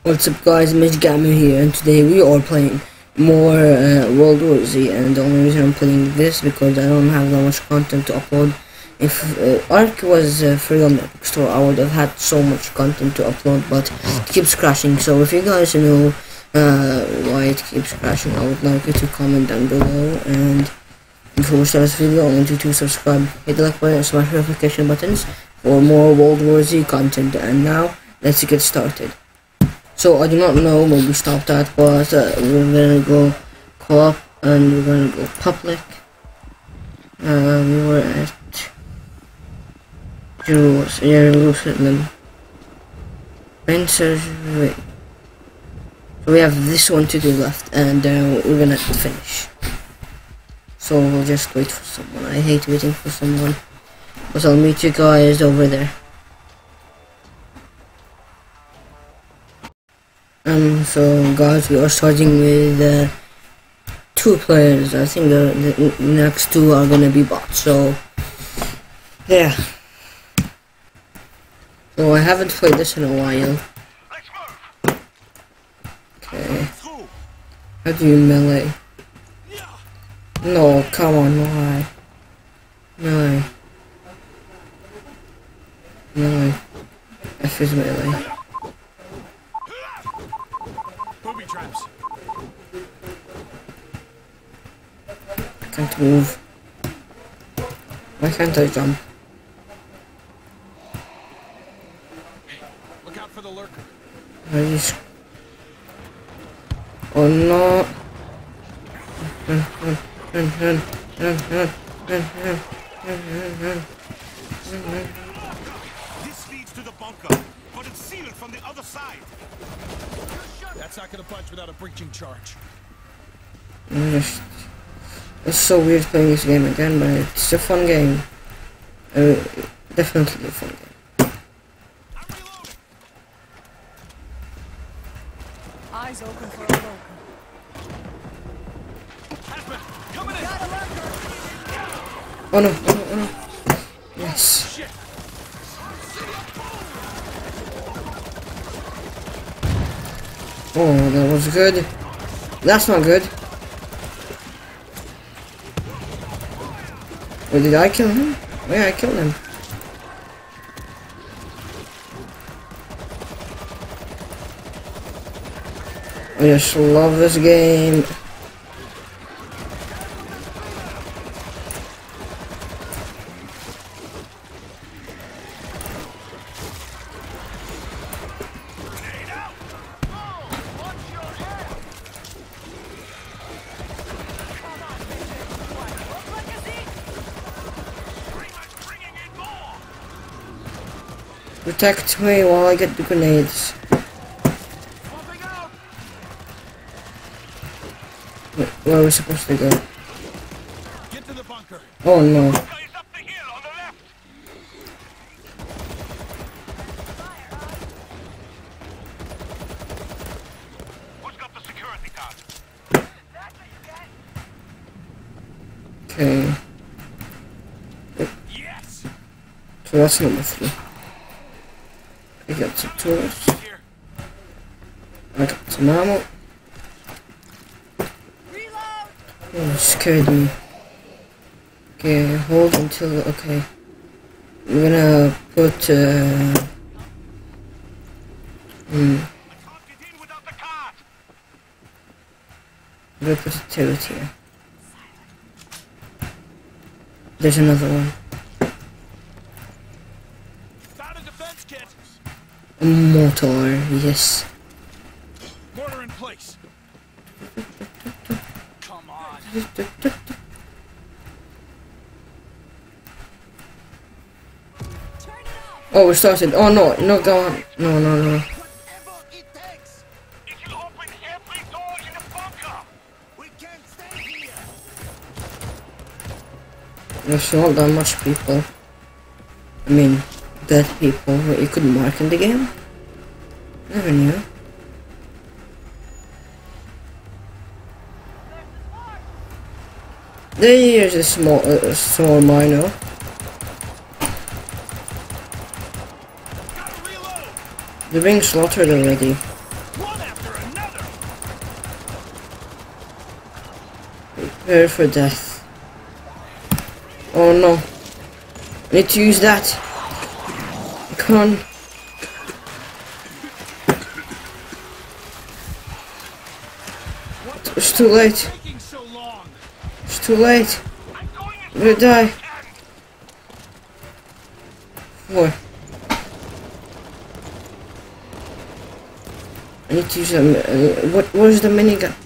What's up guys, Mitch Gamer here, and today we are playing more World War Z, and the only reason I'm playing this because I don't have that much content to upload. If Ark was free on the Epic Store, I would have had so much content to upload, but it keeps crashing. So if you guys know why it keeps crashing, I would like you to comment down below, and before we start this video, I want you to subscribe, hit the like button and smash notification buttons for more World War Z content. And now, let's get started. So I do not know where we stopped at, but we're gonna go co-op and we're gonna go public. We were at Jerusalem. Spencer's Way. So we have this one to do left, and we're gonna finish. So we'll just wait for someone. I hate waiting for someone, but I'll meet you guys over there. So guys, we are starting with 2 players. I think the next 2 are gonna be bots, so yeah. So I haven't played this in a while. Okay. How do you melee? No, come on, why? Melee. Melee. F is melee. Traps. I can't move. Why can't I jump? Look out for the lurker. Oh no. This leads to the bunker, but it's sealed from the other side. That's not gonna budge without a breaching charge. It's so weird playing this game again, but it's a fun game. Definitely a fun game. Eyes open for a lurker. Coming in. Oh no, oh no, oh no. Yes. Shit. Oh, that was good. That's not good. Wait, did I kill him? Oh yeah, I killed him. I just love this game. Protect me while I get the grenades. Where are we supposed to go? Get to the bunker. Oh no. Up the hill on the left. Who's got the security card? Okay. Yes. So that's number 3. I got some tools. Here. I got some ammo. Oh, it scared me. Okay, hold until, okay. I'm gonna put, I can't get in without the card. I'm gonna put a turret here. There's another one. Found a defense kit. A mortar, yes. Mortar in place. Come on. Oh, we started. Oh no, no, go on. No, no, no. Whatever it takes. It will open every door in the bunker. We can't stay here. There's not that much people. I mean, dead people that you could mark in the game. Never knew. There's a small storm, I know. They're being slaughtered already. Prepare for death. Oh no. I need to use that. Come on. It's too late. Taking so long. It's too late. I'm going I'm gonna die. Boy. I need to use them. What is the minigun?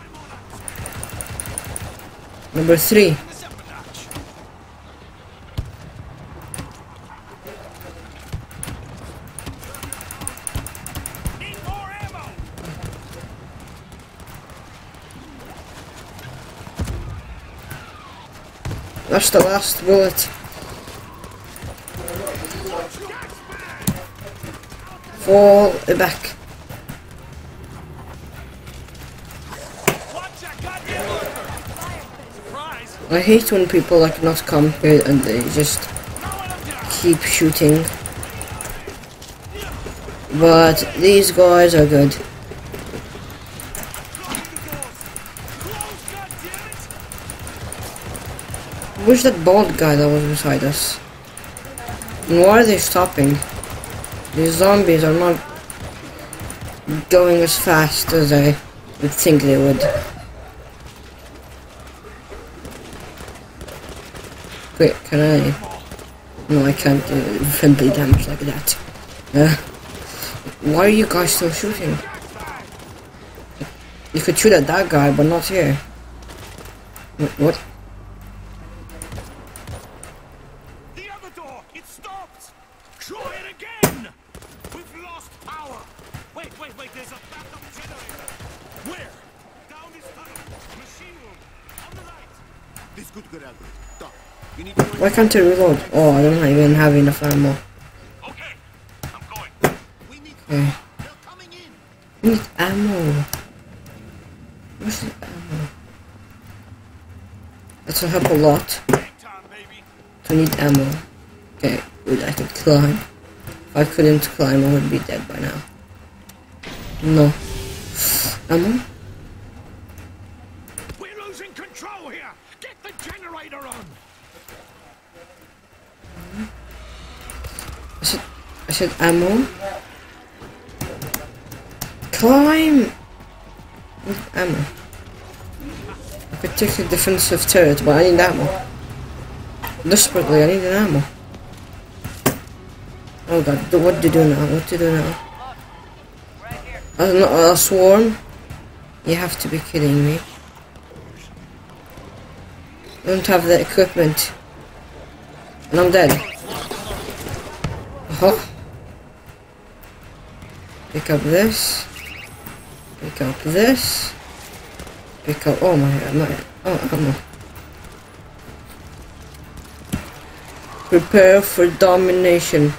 Number 3. this up a notch. Need more ammo. That's the last bullet. Fall back. Watch that goddamn lurker. Surprise. I hate when people like not come here and they just keep shooting. But these guys are good. Close, goddammit. Where's that bald guy that was beside us? And why are they stopping? These zombies are not going as fast as I would think they would. Wait, can I? No, I can't do friendly damage like that. Why are you guys still shooting? You could shoot at that guy, but not here. What? The other door. It stopped. Try it again. We've lost power. Wait. There's a backup generator. Where? Down this tunnel. Machine room. On the right. This could get ugly. Doc, you need to. Why can't I reload? Oh, I don't even have enough ammo. Okay. I'm going. We need. Okay. They're coming in. I need ammo. Where's the ammo? That'll help a lot. Big time, baby. I need ammo. Okay, good, I could climb. If I couldn't climb, I would be dead by now. No. Ammo? We're losing control here. Get the generator on. I said ammo? Climb! Need ammo. I could take the defensive turret, but I need ammo. Desperately, I need an ammo. Oh god, what to do now? What to do now? A swarm? You have to be kidding me. I don't have the equipment. And I'm dead. Oh. Pick up this. Pick up this. Pick up. Oh my god, ammo. Prepare for domination.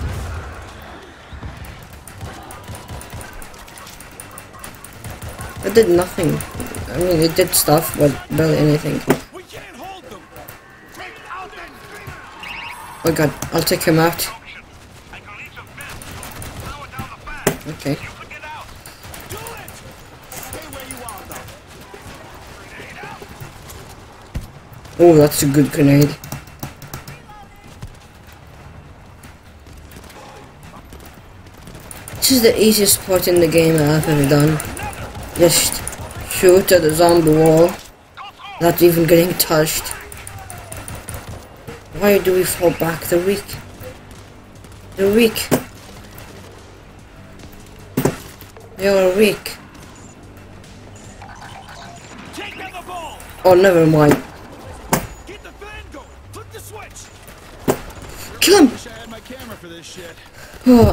It did nothing. I mean, it did stuff, but barely anything. We can't hold them. Take out that thing. Oh god, I'll take him out. I can leave the vent. Power down the fan. Okay. You can get out. Do it. Stay where you are, though. Oh, that's a good grenade. This is the easiest part in the game I've ever done. Just shoot at the zombie wall, not even getting touched. Why do we fall back? They're weak. They're weak. They are weak. Take down the ball. Oh, never mind. Get the fan going. Flip the switch. Kill him! Wish I had my camera for this shit. Oh.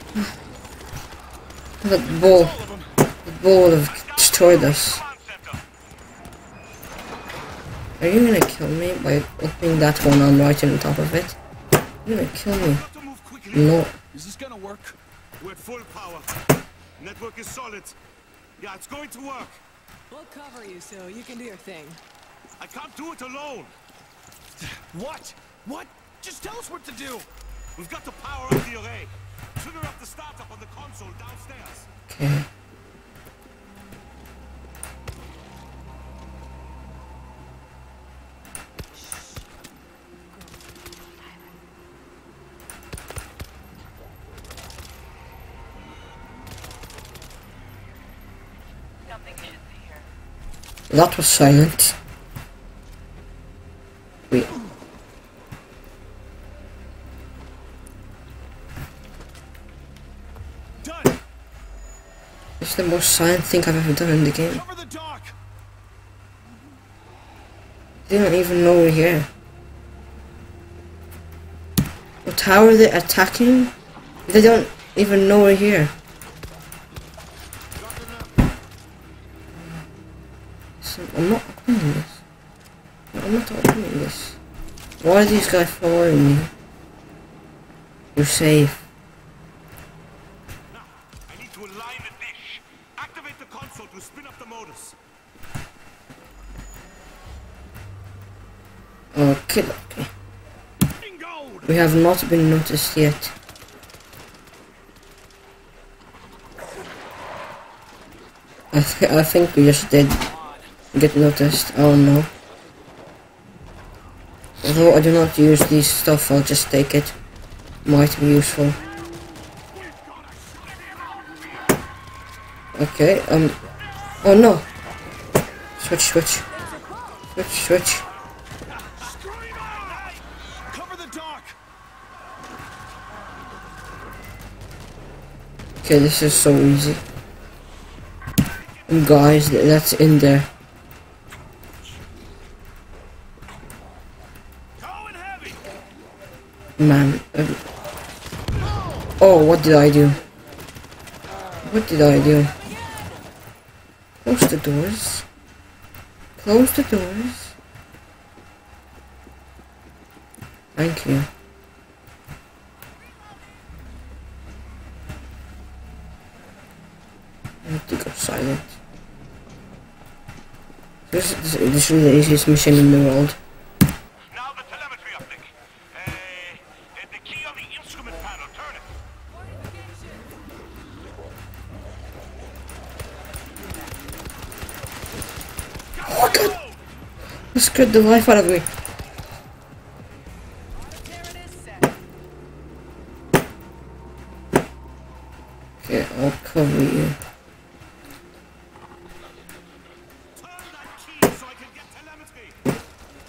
That ball. All of them. That ball would have destroyed us. Are you gonna kill me by opening that one on right on top of it? You're gonna kill me. Have to move quickly. No. Is this gonna work? We're at full power. Network is solid. Yeah, it's going to work. We'll cover you so you can do your thing. I can't do it alone. What? What? Just tell us what to do. We've got to power up the array. Trigger up the startup on the console downstairs. Okay. That was silent. Wait. Done. This is the most silent thing I've ever done in the game. Cover the dock. They don't even know we're here. What tower are they attacking? They don't even know we're here. So I'm not opening this. I'm not opening this. Why are these guys following me? You're safe. Now, I need to align the dish. Activate the console to spin up the motors. Okay. Bingo! We have not been noticed yet. I think we just did get noticed. Oh no. Although I do not use these stuff, I'll just take it. Might be useful. Okay, oh no. Switch. Cover the dock. Okay, this is so easy. And guys, that's in there. Going heavy. Man. Oh, what did I do? What did I do? Close the doors. Close the doors. Thank you. I need to go silent. This is really the easiest mission in the world. Now the telemetry uplink. The key on the instrument panel. Turn it. Oh god! You scared the life out of me. Okay, I'll cover you. Turn that key so I can get telemetry.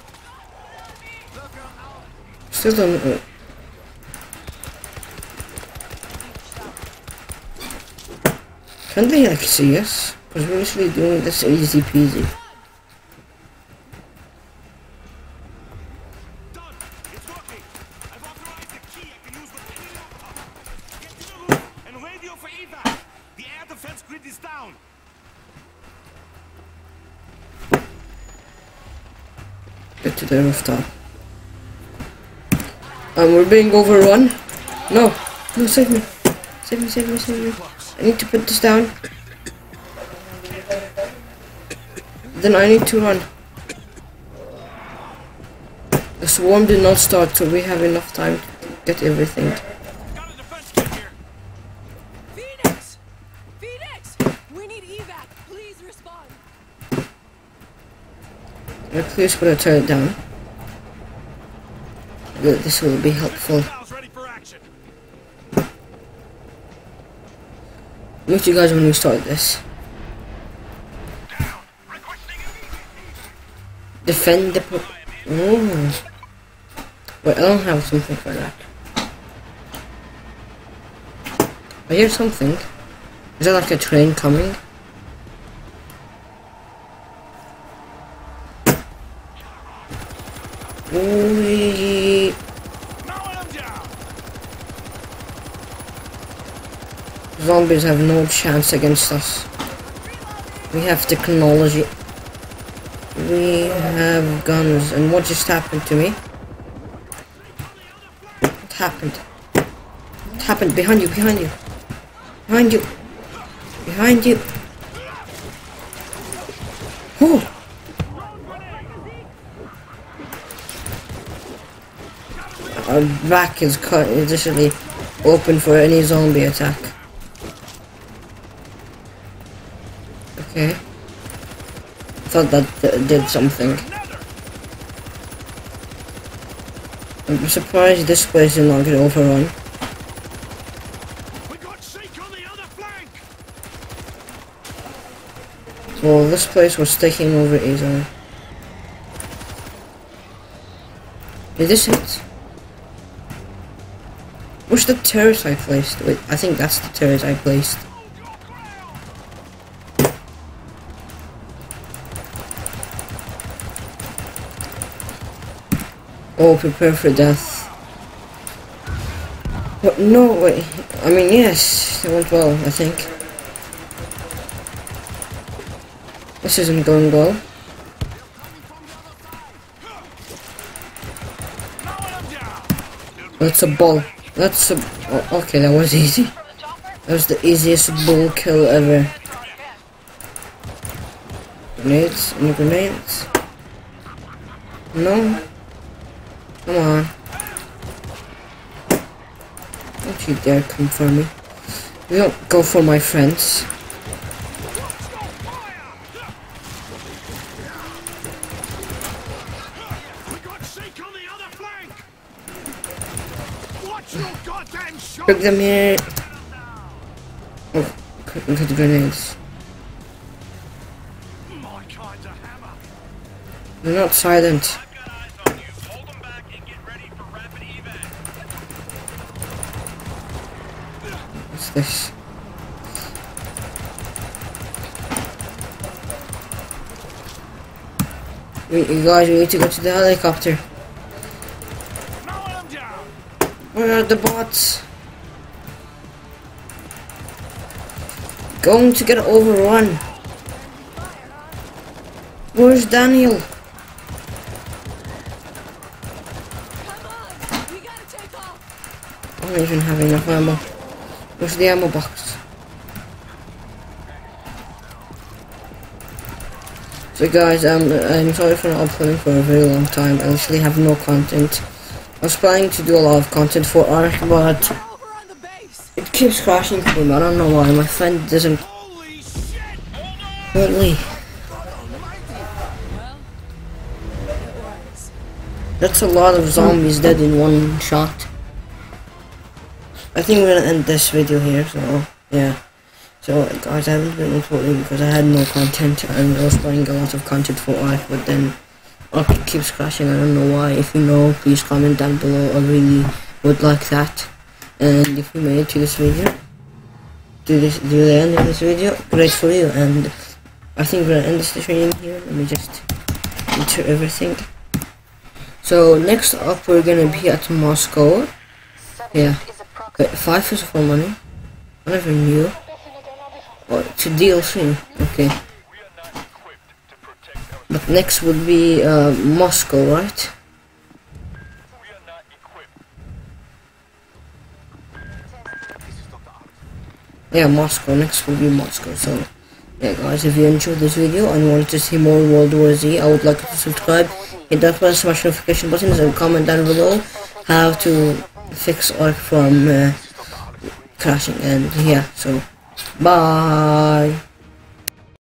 Still don't know. Can they like see us? Because we're literally doing this easy peasy. Done. It's working. I've authorized the key. I can use the key laptop. Get to the roof and radio for evac. The air defense grid is down. Get to the rooftop. We're being overrun. No, save me. Save me. I need to put this down. Then I need to run. The swarm did not start, so we have enough time to get everything. Got a defense kit here. Phoenix! We need evac. Please respond. Please put a turret down. Good, this will be helpful. Valves ready for action. Meet you guys when we start this. Down. Requesting Defend the oh. Wait, I don't have something for that. I hear something. Is that like a train coming? Ooh. Now I'm down. Zombies have no chance against us. We have technology. We have guns. And what just happened to me? What happened? What happened? Behind you. Behind you. Oh! Our back is cut, additionally open for any zombie attack. Okay. Thought that did something. I'm surprised this place did not get overrun. We got Sheik on the other flank. Well, this place was taken over easily. Is this it? Where's the turret I placed? Wait, I think that's the turret I placed. Oh, prepare for death. What? No, wait. I mean, yes, it went well, I think. This isn't going well. That's a ball. That's a... Oh, okay, that was easy. That was the easiest bull kill ever. Grenades? Any grenades? No? Come on. Don't you dare come for me. You don't go for my friends. Pick them here. Oh, good grenades. They're not silent. What's this? You guys, we need to go to the helicopter. Where are the bots? Going to get overrun. Where's Daniel? We gotta take off. I don't even have enough ammo. Where's the ammo box? So guys, I'm sorry for not uploading for a very long time. I literally have no content. I was planning to do a lot of content for Ark, but Over on the base. it keeps crashing for me. I don't know why. My friend doesn't. Holy shit! Holy. Well, it works. That's a lot of zombies dead in one shot. I think we're gonna end this video here, so yeah. So guys, I haven't been uploading because I had no content and I was planning a lot of content for Ark, but then Ark keeps crashing. I don't know why. If you know, please comment down below. I really would like that. And if you made it to this video, do the end of this video, great for you. And I think we're gonna end this stream here. Let me just enter everything. So next up, we're gonna be at Moscow. Yeah. Wait, 5 is for money. I never knew. Oh, it's a DLC. Okay. But next would be Moscow, right? Yeah, Moscow. Next will be Moscow. So, yeah, guys, if you enjoyed this video and wanted to see more World War Z, I would like you to subscribe, hit that button, smash notification buttons, and comment down below how to fix Ark from crashing. And yeah, so bye.